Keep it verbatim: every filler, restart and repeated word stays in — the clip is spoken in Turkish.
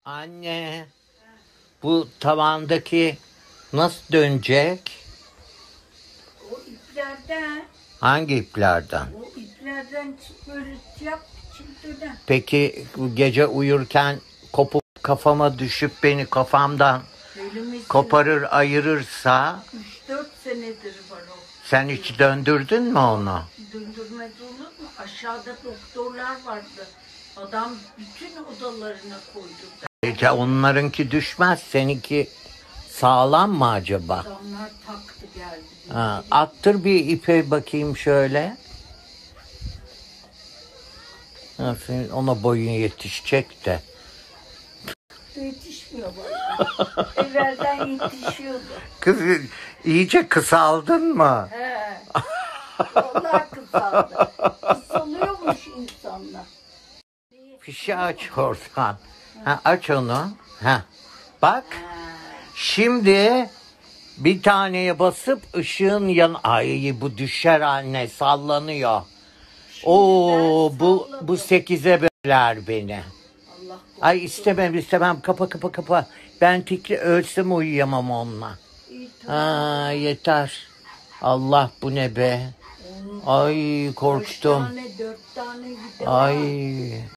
Anne, bu tavandaki nasıl dönecek? O iplerden, Hangi iplerden? o iplerden böyle yap, çiftlerden. Peki bu gece uyurken kopup kafama düşüp beni kafamdan Elimizin koparır ayırırsa üç dört senedir var o. sen hiç döndürdün mü onu? Döndürmez olur mu? Aşağıda doktorlar vardı. Adam bütün odalarına koydu. Peki onlarınki düşmez, seninki sağlam mı acaba? Adamlar taktı geldi. Ha, attır bir ipe bakayım şöyle. Ha, senin ona boyun yetişecek de. Yetişmiyor bana. Evvelden yetişiyordu. Kız iyice kısaldın mı? He. Vallahi kısaldı. Kısalıyormuş insanlar. Fişi aç oradan. Ha, aç onu. Ha. Bak. Şimdi bir taneye basıp ışığın yan... Ay bu düşer anne, sallanıyor. Oo bu bu sekize böler beni. Allah Ay istemem istemem, kapa kapa kapa. Ben tikli ölsem uyuyamam onunla. iyi tamam. Ha yeter. Allah bu ne be. Ay Üç korktum. tane, dört tane gider. Ay